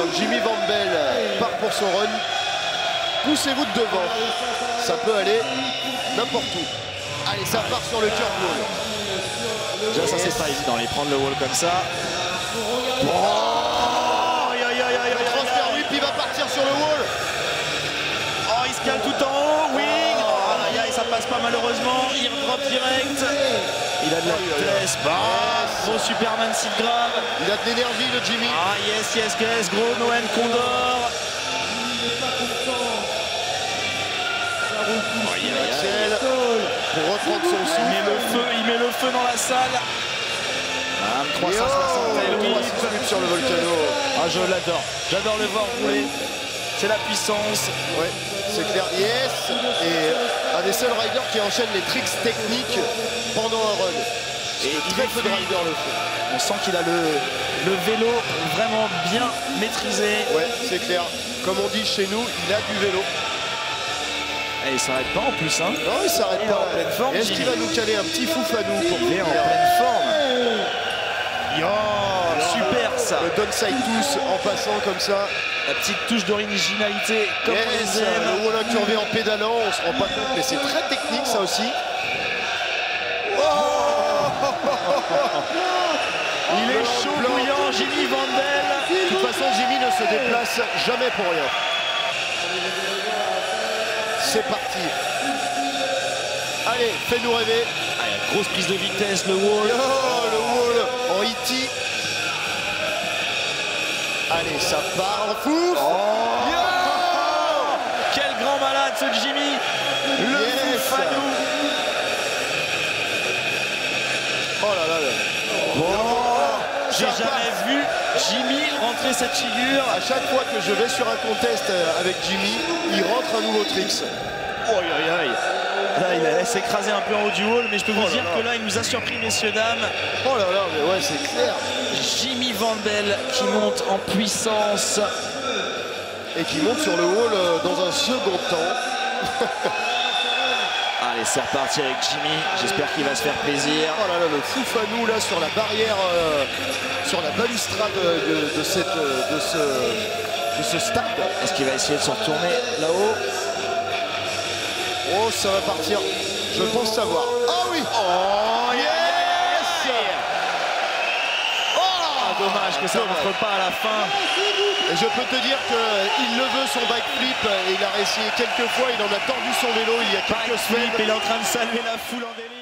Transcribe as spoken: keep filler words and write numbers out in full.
Jimmy Van Bell part pour son run. Poussez-vous de devant. Ça peut aller n'importe où. Allez, ça part sur le curve wall. Déjà, ça, c'est pas évident, les prendre le wall comme ça. Oh, aïe, aïe, aïe, aïe, le transfert whip, il va partir sur le wall. Oh, il se cale tout en haut. Wing. Oh, aïe, aïe, ça passe pas malheureusement. Il drop direct. Il a de la vitesse. Bah, gros Superman Seed Grab. Il a de l'énergie, le Jimmy. Ah, yes, yes, yes. Gros Noël Condor. Oh, il Axel pour reprendre son souffle. met le feu, il met le feu dans la salle. Ah, trois cent soixante Louis sur le Volcano. Ah, je l'adore. J'adore le voir rouler. C'est la puissance. Ouais, c'est clair. Yes. Et un des seuls riders qui enchaîne les tricks techniques pendant un run. Et très peu de riders le font. On sent qu'il a le, le vélo vraiment bien maîtrisé. Ouais, c'est clair. Comme on dit chez nous, il a du vélo. Et il s'arrête pas en plus, hein. Non, il s'arrête pas. En pleine forme. Est-ce qu'il va nous caler un petit fouflanou pour Il est en pleine forme. Yo, super ça. Le downside tous en passant comme ça. La petite touche d'originalité comme yes, on les aime. Le wall incurvé en pédalant, on se rend pas compte, mais c'est très technique ça aussi. Oh il est chaud bouillant, Jimmy Van Bell. De toute façon, Jimmy ne se déplace jamais pour rien. C'est parti. Allez, fais-nous rêver. Ah, grosse prise de vitesse, le wall. Oh, le wall en E T. Allez, ça part en fou. Oh. Yo, quel grand malade ce Jimmy. Le yes. Fanou. Oh là là là. Oh. J'ai jamais vu Jimmy rentrer cette figure. À chaque fois que je vais sur un contest avec Jimmy, il rentre un nouveau tricks. Oh, aïe, aïe. Là, il laisse écraser un peu en haut du wall, mais je peux vous oh dire là. que là, il nous a surpris, messieurs, dames. Oh là là, mais ouais, c'est clair. Jimmy Van Bell qui monte en puissance. Et qui monte sur le wall dans un second temps. Allez, c'est reparti avec Jimmy. J'espère qu'il va se faire plaisir. Oh là là, le foufanou là sur la barrière, euh, sur la balustrade de, de, cette, de, ce, de ce stade. Est-ce qu'il va essayer de se retourner là-haut? Oh, ça va partir. Je pense savoir. Ah oui. Oh, yes. Oh, dommage que ça ne rentre pas à la fin. Et je peux te dire qu'il le veut son backflip. Et il a essayé quelques fois. Il en a tordu son vélo il y a quelques semaines. Il est en train de saluer la foule en délire.